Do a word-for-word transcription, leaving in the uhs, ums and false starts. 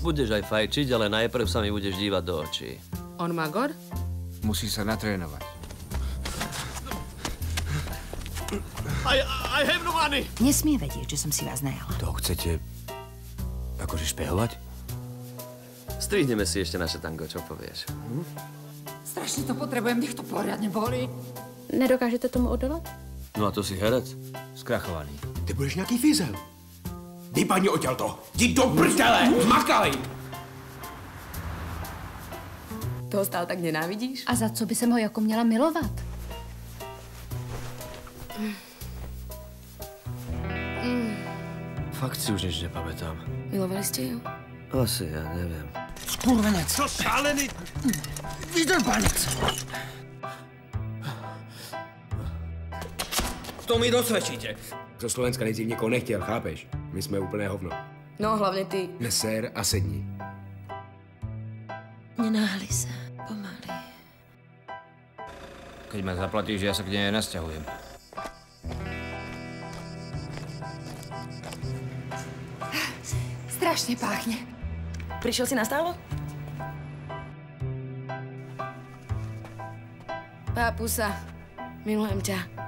Budeš aj fajčiť, ale najprv sa mi budeš dívať do očí. On Magor? Musí sa natrénovať. I, I have no money! Nesmie vedieť, že som si vás najala. To chcete... akože špehovať? Strihneme si ešte naše tango, čo povieš? Hm? Strašne to potrebujem, nech to poriadne boli. Nedokážete tomu odolat? No a to si herec? Skrachovaný. Ty budeš nějaký fizel. Vypadni odtiaľto. Jdi do prdele! Makaj! Toho stále tak nenávidíš? A za co by jsem ho jako měla milovat? Mm. Fakt si už nič nepamätám. Milovali ste ju? Asi, ja neviem. Skurvenec! Co šálený? Vydrbanec! To mi dosvedčíte. Zo Slovenska nejdřív nikoho nechtěl, chápeš? My jsme úplné hovno. No, hlavne ty. Neser a sedni. Nenáhli sa, pomaly. Keď ma zaplatíš, ja sa k nej nasťahujem. Strašne páchne. Prišiel si na stálo? Pápusa, milujem ťa.